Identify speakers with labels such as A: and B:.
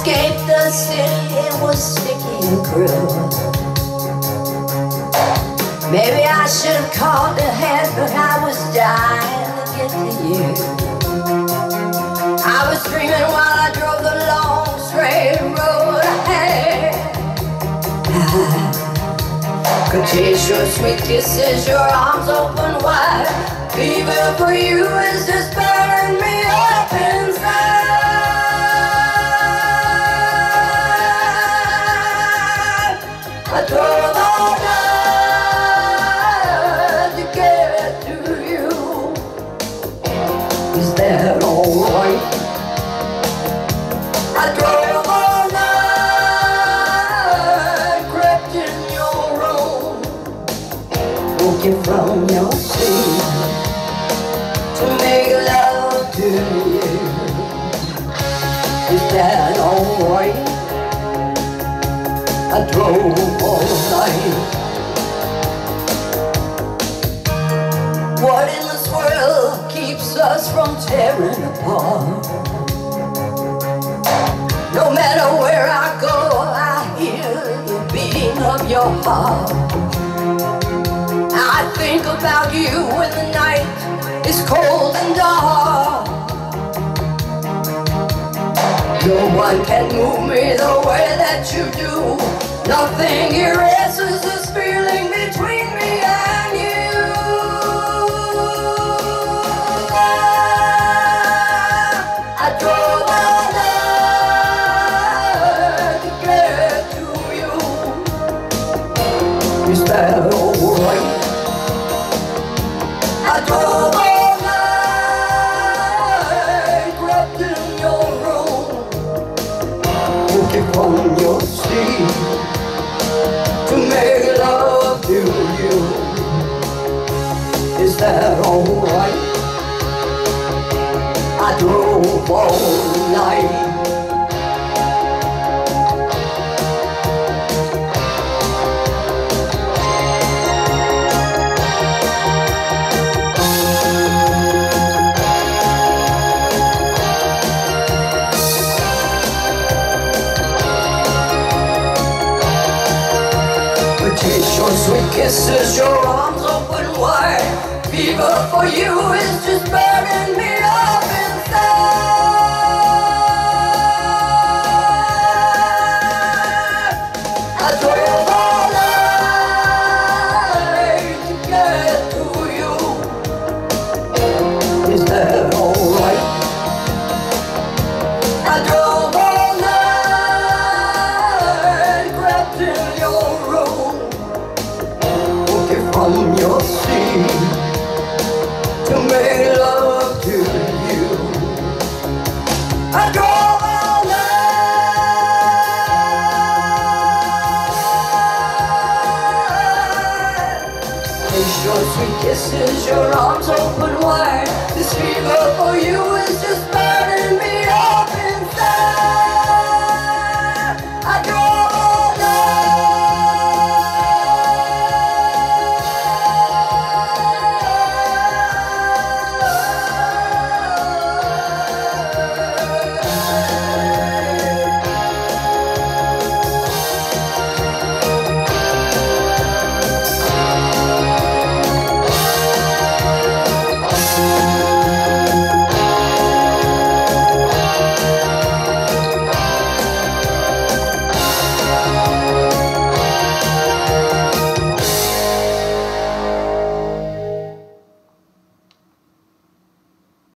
A: escape the city, it was sticky and cruel. Maybe I should have called ahead, but I was dying to get to you. I was dreaming while I drove the long straight road ahead. I could taste your sweet kisses, your arms open wide. Fever for you is just burning me up inside. I drove all night to get to you. Is that alright? I drove all night, crept in your room, woke you from your sleep to make love to you. Is that alright? I drove all night. What in this world keeps us from tearing apart? No matter where I go, I hear the beating of your heart. I think about you when the night is cold and dark. No one can move me the way that you do. Nothing erases this feeling between me and you. I drove all night to get to you. Is that alright? I drove all night, crept in your room, woke you from your sleep to make love to you. Is that alright? I drove all night. Your sweet kisses, your arms open wide. Fever for you is just burning me up inside. I drove all night to get to you. Is that alright? I drove all night, crept in your room, from your seat to make love to you. I drove all night. Taste your sweet kisses, your arms open wide. This fever for you is just burning me up inside.